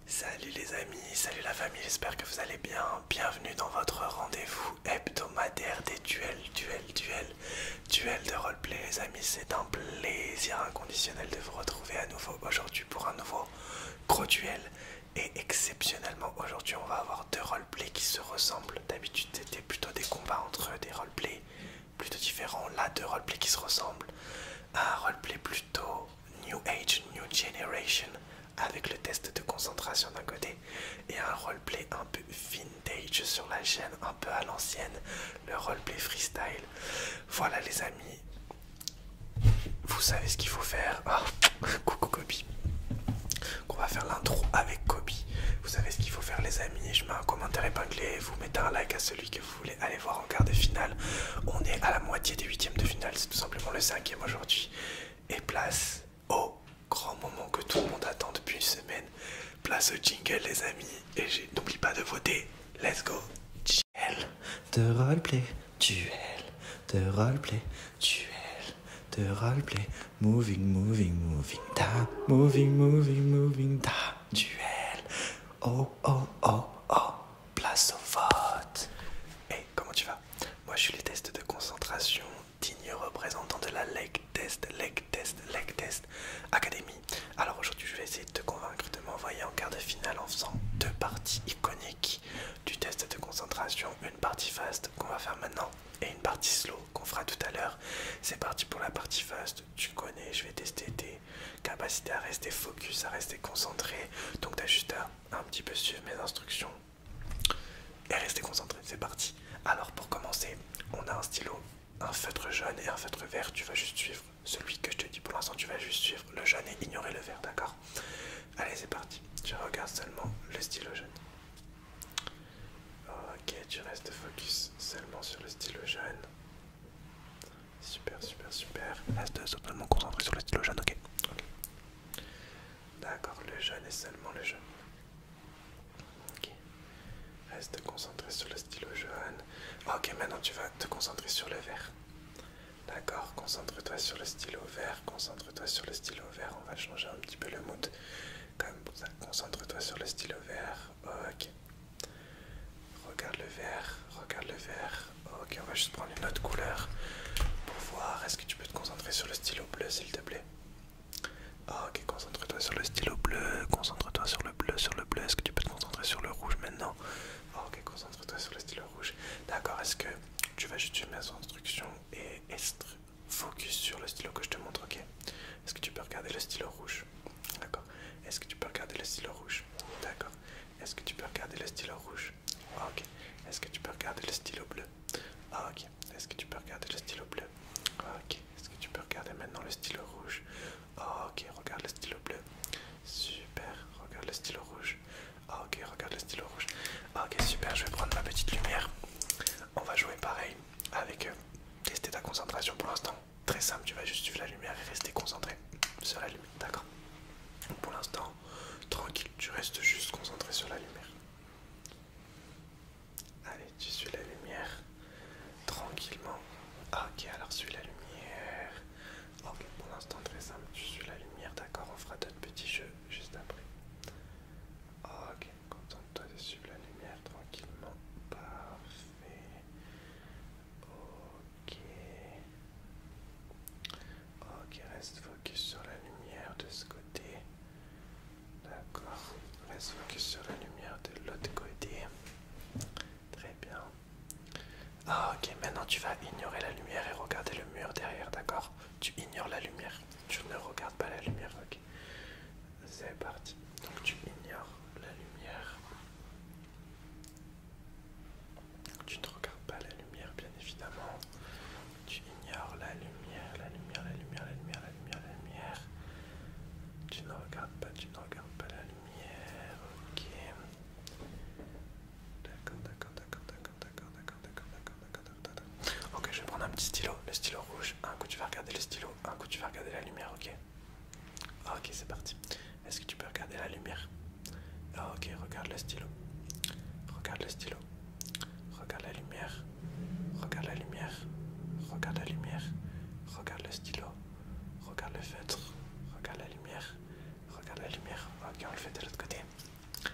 Salut les amis, salut la famille, j'espère que vous allez bien. Bienvenue dans votre rendez-vous hebdomadaire des duels de roleplay les amis. C'est un plaisir inconditionnel de vous retrouver à nouveau aujourd'hui pour un nouveau gros duel. Et exceptionnellement aujourd'hui on va avoir deux roleplays qui se ressemblent. D'habitude c'était plutôt des combats entre des roleplays plutôt différents. Là deux roleplays qui se ressemblent. Un roleplay plutôt New Age, New Generation avec le test de concentration d'un côté et un roleplay un peu vintage sur la chaîne, un peu à l'ancienne, le roleplay freestyle. Voilà les amis, vous savez ce qu'il faut faire. Coucou Kobe. On va faire l'intro avec Kobe. Vous savez ce qu'il faut faire les amis. Je mets un commentaire épinglé, vous mettez un like à celui que vous voulez aller voir en quart de finale. On est à la moitié des huitièmes de finale, c'est tout simplement le cinquième aujourd'hui. Et place au grand moment que tout le monde attend depuis une semaine. Place au jingle les amis. Et n'oublie pas de voter. Let's go. Duel de roleplay. Duel de roleplay. Duel de roleplay. Moving, moving, moving down. Moving, moving, moving down. Duel. Oh, oh, oh, oh. Place au vote. Hey, comment tu vas? Moi je suis les tests de concentration, digne représentant de la Leg Test Academy. Alors aujourd'hui je vais essayer de te convaincre de m'envoyer en quart de finale en faisant deux parties iconiques du test de concentration. Une partie fast qu'on va faire maintenant et une partie slow qu'on fera tout à l'heure. C'est parti pour la partie fast. Tu connais, je vais tester tes capacités à rester focus, à rester concentré. Donc tu as juste à un petit peu suivre mes instructions et rester concentré. C'est parti. Alors pour commencer, on a un stylo, un feutre jaune et un feutre vert. Tu vas juste suivre celui que je te dis pour l'instant. Tu vas juste suivre le jaune et ignorer le vert, d'accord? Allez, c'est parti. Tu regardes seulement le stylo jaune. Ok, tu restes focus seulement sur le stylo jaune. Super, super, super. Reste totalement concentré sur le stylo jaune, ok. D'accord, le jaune et seulement le jaune. Ok. Reste concentré sur le stylo jaune. Ok, maintenant tu vas te concentrer sur le vert. D'accord, concentre-toi sur le stylo vert. Concentre-toi sur le stylo vert. On va changer un petit peu le mood. Comme ça, concentre-toi sur le stylo vert. Ok. Regarde le vert. Regarde le vert. Ok, on va juste prendre une autre couleur pour voir. Est-ce que tu peux te concentrer sur le stylo bleu, s'il te plaît? Ok, concentre-toi sur le stylo bleu. Concentre-toi sur le bleu, sur le bleu. Est-ce que tu peux te concentrer sur le rouge maintenant? Ok, concentre-toi sur le stylo rouge. D'accord, est-ce que tu vas juste suivre mes instructions et être focus sur le stylo que je te montre, ok? Est-ce que tu peux regarder le stylo rouge? D'accord. Est-ce que tu peux regarder le stylo rouge? D'accord. Est-ce que tu peux regarder le stylo rouge? Ok. Est-ce que tu peux regarder le stylo bleu? Ok. Est-ce que tu peux regarder le stylo bleu? Ok. Est-ce que tu peux regarder maintenant le stylo rouge? Ok, regarde le stylo bleu. Super, regarde le stylo rouge. Ok, regarde le stylo rouge. Ok, super, je vais prendre ma petite lumière. On va jouer pareil avec tester ta concentration pour l'instant. Très simple, tu vas juste suivre la lumière et rester concentré sur la lumière, d'accord? Pour l'instant, tranquille, tu restes juste concentré sur la lumière. Allez, tu suis la lumière tranquillement. Ok, alors suis la lumière. Ok, pour l'instant, très simple, tu suis la lumière, d'accord? On fera d'autres petits jeux juste après. Ok, contente-toi de suivre la lumière tranquillement. Parfait. Ok. Ok, reste focus sur la lumière de ce côté. D'accord. Reste focus sur la lumière de l'autre côté. Très bien. Ok, maintenant tu vas ignorer la lumière et regarder le mur derrière, d'accord? Tu ignores la lumière. Tu ne regardes pas la lumière, ok? C'est parti. Donc tu ignores la lumière. Tu ne regardes pas la lumière, bien évidemment. Tu ignores la lumière, la lumière, la lumière, la lumière, la lumière, la lumière. Tu ne regardes pas, tu ne regardes pas la lumière. Ok. D'accord, d'accord, d'accord, d'accord, d'accord, d'accord, d'accord, d'accord, d'accord, d'accord. Ok, je vais prendre un petit stylo, le stylo rouge. Un coup tu vas regarder le stylo, un coup tu vas regarder la lumière, ok? Ok, c'est parti. Est-ce que tu peux regarder la lumière? Ok, regarde le stylo. Regarde le stylo. Regarde la lumière. Regarde la lumière. Regarde la lumière. Regarde le stylo. Regarde le feutre. Regarde la lumière. Regarde la lumière. Ok, on le fait de l'autre côté.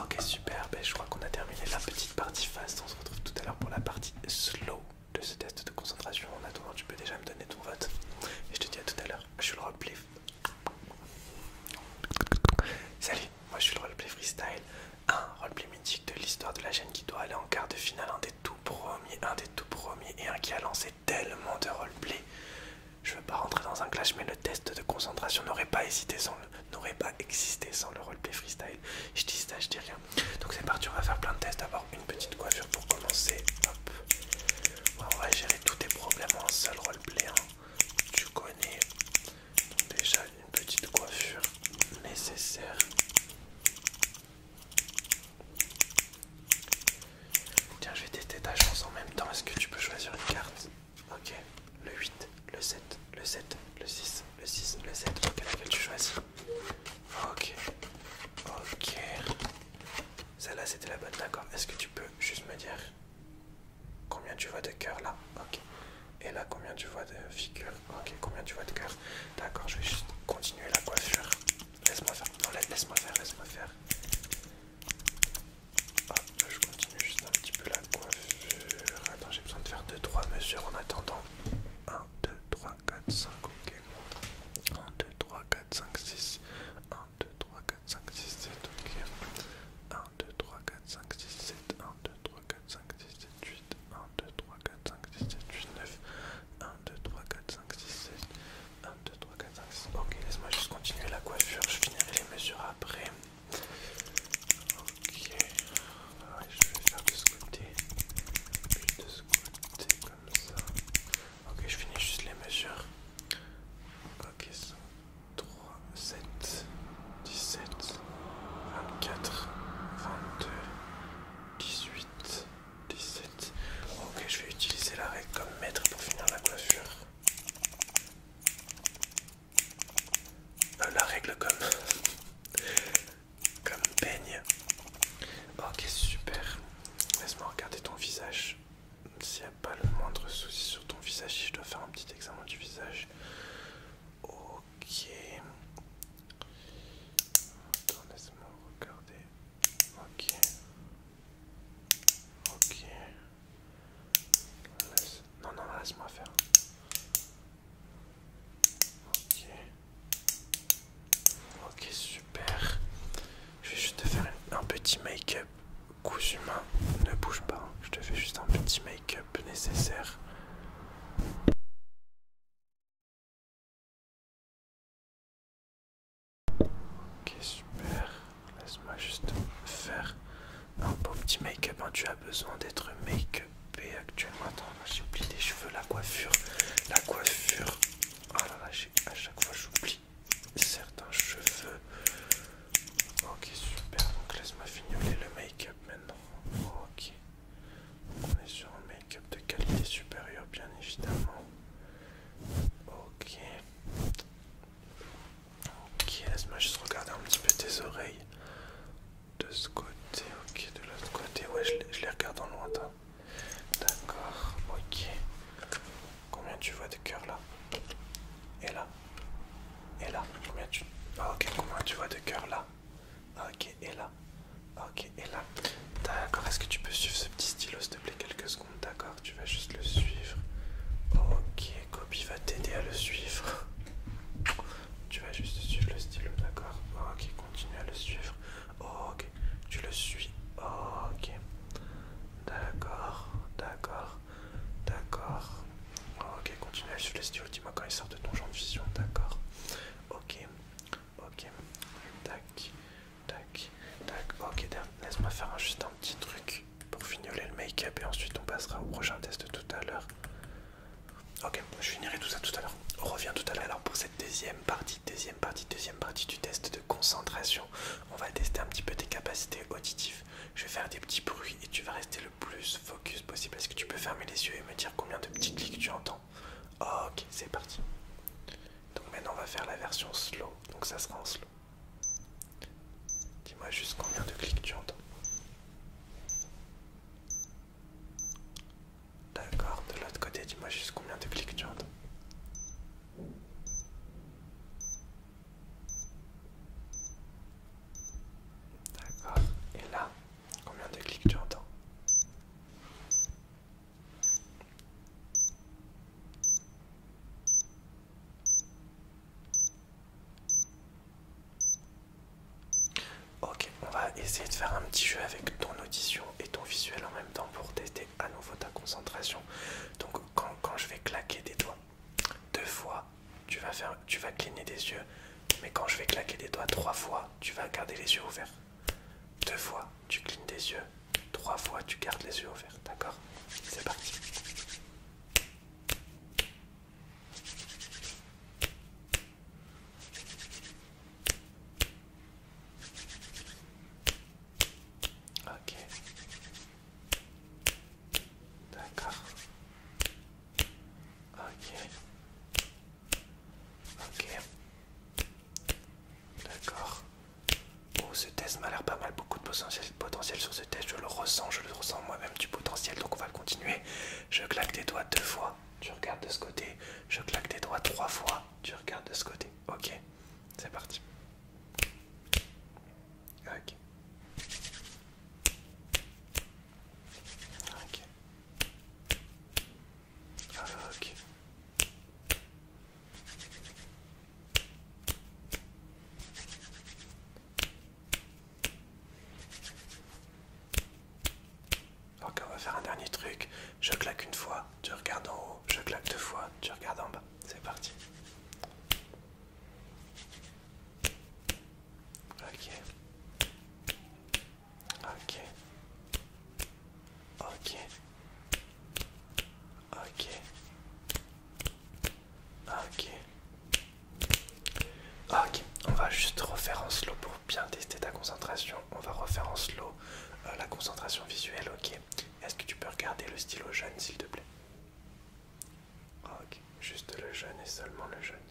Ok, super, ben, je crois qu'on a terminé la petite partie fast. On se retrouve tout à l'heure pour la partie slow de ce test de concentration. En attendant, tu peux déjà me donner ton vote. Et je te dis à tout à l'heure. Je suis le roleplay. Salut, moi je suis le roleplay freestyle. Un roleplay mythique de l'histoire de la chaîne qui doit aller en quart de finale. Un des tout premiers et un qui a lancé tellement de roleplay. Je veux pas rentrer dans un clash, mais le test de concentration n'aurait pas existé sans le roleplay freestyle. Je dis ça, je dis rien. Donc c'est parti, on va faire plein de tests. D'abord une petite coiffure pour commencer. Hop. On va gérer tous tes problèmes en un seul roleplay. Hein. Tu connais. Donc déjà une petite coiffure nécessaire. Tiens, je vais tester ta chance en même temps. Est-ce que tu peux choisir une carte? Ok. Le 8, le 7, le 7, le 6, le 6, le 7. Ok, laquelle tu choisis? Ok. Ok. Celle-là, c'était la bonne, d'accord. Est-ce que tu peux juste me dire combien tu vois de cœur là? Ok. Et là, combien tu vois de figures? Ok, combien tu vois de cœur? D'accord, je vais juste continuer la coiffure. Laisse-moi faire. Non, laisse-moi faire, laisse-moi faire. Hop, je continue juste un petit peu la coiffure. Attends, j'ai besoin de faire 2-3 mesures en attendant. 1, 2, 3, 4, 5, ok. 1, 2, 3, 4, 5, 6. 1, 2, 3, 4, 5, 6, 7, ok. 1, 2, 3, 4, 5, 6, 7. 1, 2, 3, 4, 5, 6, 7, 8. 1, 2, 3, 4, 5, 6, 7, 8, 9. 1, 2, 3, 4, 5, 6, 7. 1, 2, 3, 4, 5, 6. Ok, laisse-moi juste continuer la coiffure. Je finirai les mesures après. Ok. Ouais, je vais faire de ce côté. Puis de ce côté, comme ça. Ok, je finis juste les mesures. Ok, 3, 7, 17, 24, 22, 18, 17. Ok, je vais utiliser la règle comme maître pour finir la coiffure. La règle comme peigne. Ok, super. Laisse-moi regarder ton visage. S'il n'y a pas le moindre souci sur ton visage, si je dois faire un petit examen du visage. Ok. Attends, laisse-moi regarder. Ok. Ok. Non, non, laisse-moi faire. Ok. Ok, super. Je vais juste te faire un petit make-up cousu main. Ne bouge pas, hein. Je te fais juste un petit make-up nécessaire. Ok, super. Laisse-moi juste faire un beau petit make-up. Hein. Tu as besoin d'être make-upé actuellement. Attends, j'ai oublié les cheveux, la coiffure. La coiffure. Oh là là, à chaque fois j'oublie certains cheveux. Ok, super. Donc laisse-moi fignoler le make-up maintenant. Ok. On est sur un make-up de qualité supérieure, bien évidemment. Ok. Ok, laisse-moi juste regarder un petit peu tes oreilles. De ce côté, ok, de l'autre côté, ouais, je les regarde en lointain. D'accord, ok. Combien tu vois de cœur là? Et là? Et là? Combien tu... Ok, combien tu vois de cœur là? Ok, et là? Ok, et là? D'accord, est-ce que tu peux suivre ce petit stylo s'il te plaît quelques secondes? D'accord, tu vas juste le suivre. Ok, Kobe va t'aider à le suivre. Tu vas juste suivre le stylo, d'accord? Ok, continue à le suivre. Ok, tu le suis. Ok, d'accord, d'accord, d'accord. Ok, continue à suivre le stylo. Dis-moi quand il sort de ton champ de vision, d'accord? Ok, ok. Tac, tac, tac. Ok, laisse-moi faire juste un petit truc pour fignoler le make-up et ensuite on passera au prochain test tout à l'heure. Ok, je finirai tout ça tout à l'heure. On revient tout à l'heure alors pour cette deuxième partie du test de concentration. On va tester un petit peu tes capacités auditives. Je vais faire des petits bruits et tu vas rester le plus focus possible. Est-ce que tu peux fermer les yeux et me dire combien de petits clics tu entends? Ok, c'est parti. Donc maintenant on va faire la version slow. Donc ça sera en slow. Dis-moi juste combien de clics tu entends. D'accord, de l'autre côté, dis-moi juste combien de clics tu entends. D'accord, et là, un petit jeu avec ton audition et ton visuel en même temps pour tester à nouveau ta concentration. Donc quand je vais claquer des doigts 2 fois, tu vas cligner des yeux, mais quand je vais claquer des doigts 3 fois, tu vas garder les yeux ouverts. 2 fois, tu clignes des yeux, 3 fois, tu gardes les yeux ouverts, d'accord? C'est parti. Ok. D'accord. Ok. Ok. D'accord. Oh, ce test m'a l'air pas mal, beaucoup de potentiel sur ce test, je le ressens moi-même du potentiel, donc on va le continuer. Je claque des doigts 2 fois, tu regardes de ce côté. Je claque des doigts 3 fois, tu regardes de ce côté. Ok, c'est parti. Ok. Ok. Ok. Ok, on va faire un dernier truc. Je claque 1 fois, tu regardes en haut. Je claque 2 fois, tu regardes en bas. C'est parti. Ok. Ok. Ok. Ok. Ok. Ok. On va juste refaire en slow pour bien tester ta concentration. On va refaire en slow la concentration visuelle. Ok. Est-ce que tu peux regarder le stylo jaune, s'il te plaît? Ok. Juste le jaune et seulement le jaune.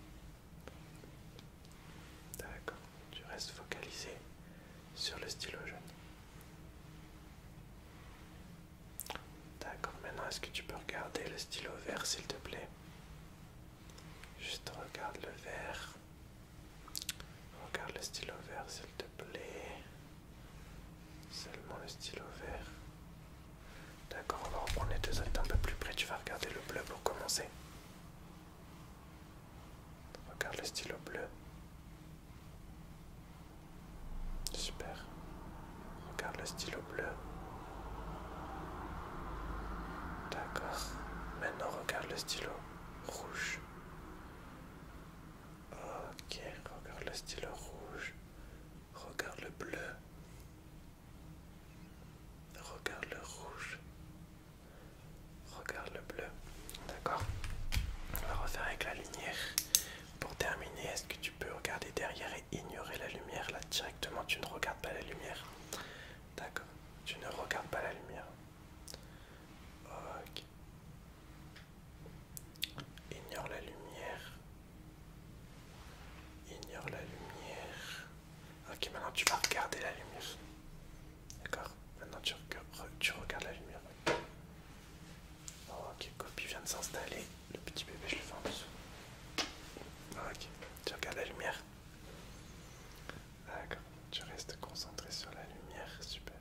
D'accord. Tu restes focalisé sur le stylo jaune. D'accord, maintenant est-ce que tu peux regarder le stylo vert, s'il te plaît? Juste regarde le vert. Regarde le stylo vert, s'il te plaît. Seulement le stylo vert. D'accord, on va reprendre les 2 autres un peu plus près. Tu vas regarder le bleu pour commencer. Regarde le stylo bleu. Super. Regarde le stylo bleu. D'accord. Maintenant regarde le stylo rouge. Ok, regarde le stylo rouge. Regarde le bleu. Regarde le rouge. Regarde le bleu. D'accord. On va refaire avec la lumière. Pour terminer, est-ce que tu peux regarder derrière et ignorer la lumière? Là, directement, tu ne regardes pas la lumière. D'accord. Tu ne regardes pas la lumière. Ok. Ignore la lumière. Ignore la lumière. Ok, maintenant tu vas regarder la lumière. D'accord. Maintenant tu regardes la lumière. Ok, copie vient de s'installer. Le petit bébé, je le fais en dessous. Ok, tu regardes la lumière. D'accord, tu restes concentré sur la lumière, super.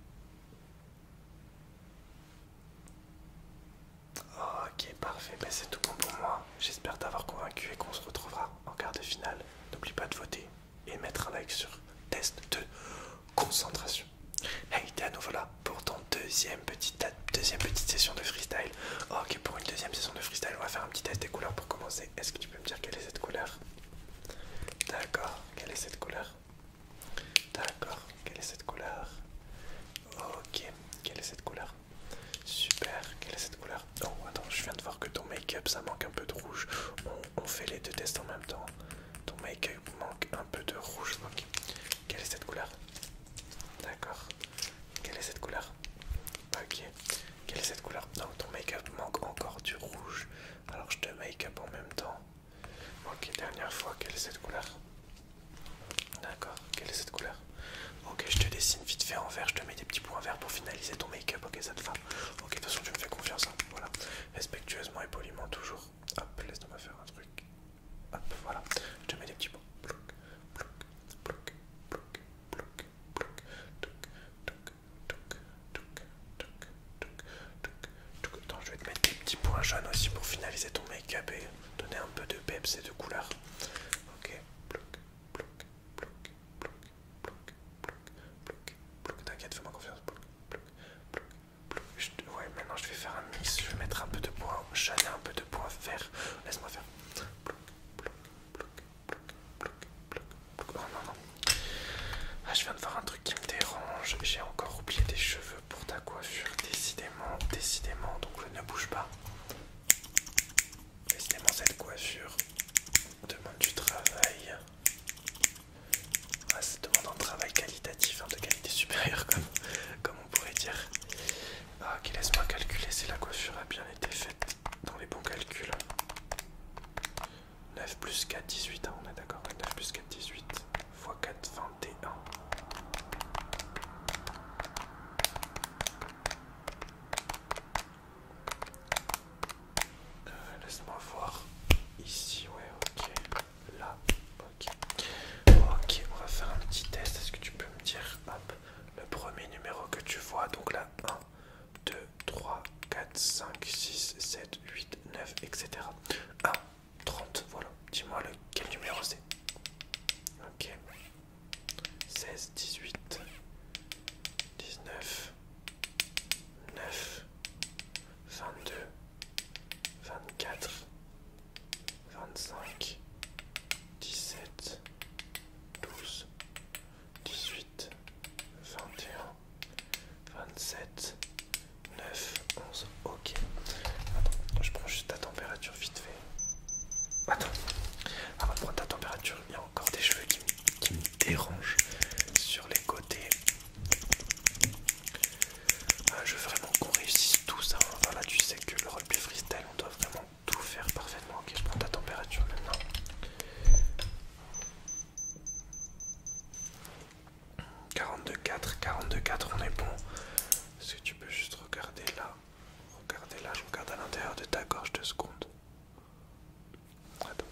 Ok, parfait, ben, c'est tout bon pour moi. J'espère t'avoir convaincu et qu'on se retrouvera en quart de finale. N'oublie pas de voter et mettre un like sur test de concentration. Hey, t'es à nouveau là pour ton deuxième petite session de freestyle. Ok, pour une deuxième session de freestyle, on va faire un petit test des couleurs pour commencer. Est-ce que tu peux me dire quelle est cette couleur? D'accord, quelle est cette couleur? D'accord, quelle est cette couleur? Ok, quelle est cette couleur? Super, quelle est cette couleur? Oh, attends, je viens de voir que ton make-up ça manque un peu de rouge. On fait les 2 tests en même temps. Ton make-up manque un peu de rouge. Ok, quelle est cette couleur? D'accord, quelle est cette couleur? Ok, quelle est cette couleur? Non, ton make-up manque encore du rouge. Alors je te make-up en même temps. Ok, dernière fois, quelle est cette couleur? D'accord, quelle est cette couleur? Ok, je te dessine vite fait en vert, je te mets des petits points verts pour finaliser ton make-up, ok, ça te va? Ok, de toute façon tu me fais confiance, hein. Voilà, respectueusement et poliment toujours. Hop, laisse-moi faire un truc. Hop, voilà, je te mets des petits points. Plouc, plouc, plouc, plouc, plouc, plouc, touc, touc, touc, touc, touc, touc, touc, touc. Attends, je vais te mettre des petits points jaunes aussi pour finaliser ton make-up et donner un peu de peps et de couleur. Ok, plouc, plouc, plouc, plouc, plouc, plouc, plouc, j'ai encore oublié des cheveux pour ta coiffure. Décidément, décidément. Donc ne bouge pas. Décidément, cette coiffure demande du travail. Ah, ça demande un travail qualitatif, hein, de qualité supérieure, comme on pourrait dire. Ah, ok, laisse-moi calculer si la coiffure a bien été faite dans les bons calculs. 9 plus 4, 18, hein, on est d'accord. 9 plus 4, 18, x 4, 21. Laisse-moi voir. Ici, ouais, ok. Là, ok. Ok, on va faire un petit test. Est-ce que tu peux me dire, hop, le premier numéro que tu vois? Donc là, 1, 2, 3, 4, 5, 6, 7, 8, 9, etc. 1, 30, voilà. Dis-moi quel numéro c'est. Ok. 16, 18, 19, 9, 22, 24, 25, 17, 12, 18, 21, 27, 9, 11. Ok. Attends, je prends juste ta température vite fait. Attends. Avant de prendre ta température, il y a encore des cheveux qui me dérangent sur les côtés. Je veux vraiment qu'on réussisse tous. Hein. Voilà, tu sais que le roleplay freestyle, on doit vraiment tout faire parfaitement. Ok, je prends ta température maintenant. 42,4, on est bon. Est-ce que tu peux juste regarder là? Regardez là, je regarde à l'intérieur de ta gorge 2 secondes. Attends.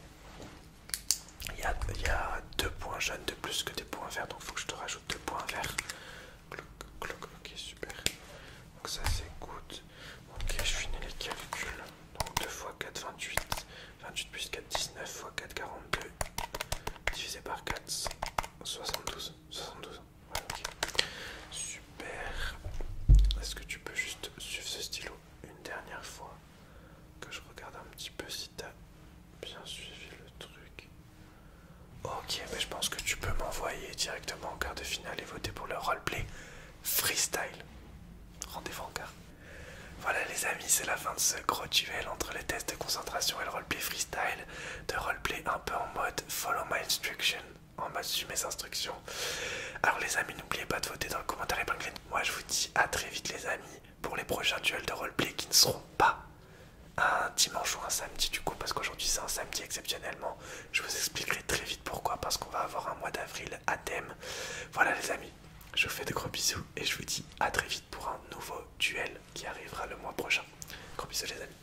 Il y a 2 points jaunes de plus que des points verts, donc il faut que je te rajoute 2 points verts. Ok, super. Donc ça c'est good. Ok, je finis les calculs. Donc 2 x 4, 28. 28 plus 4, 19 x 4, 42. Divisé par 4, 72. 72. Ouais, ok. Super. Est-ce que tu peux juste suivre ce stylo une dernière fois? Que je regarde un petit peu si t'as bien suivi le truc. Ok, mais je pense que tu peux m'envoyer directement en quart de finale et voter pour le roleplay freestyle. Rendez-vous en quart. Voilà les amis, c'est la fin de ce gros duel entre les tests de concentration et le roleplay freestyle. De roleplay un peu en mode follow my instruction, en mode suis mes instructions. Alors les amis, n'oubliez pas de voter dans le commentaire épinglé. Moi je vous dis à très vite les amis pour les prochains duels de roleplay qui ne seront pas un dimanche ou un samedi du coup, parce qu'aujourd'hui c'est un samedi exceptionnellement. Je vous expliquerai très vite pourquoi, parce qu'on va avoir un mois d'avril à thème. Voilà les amis, je vous fais de gros bisous et je vous dis à très vite pour un nouveau duel qui arrivera le mois prochain. Gros bisous les amis.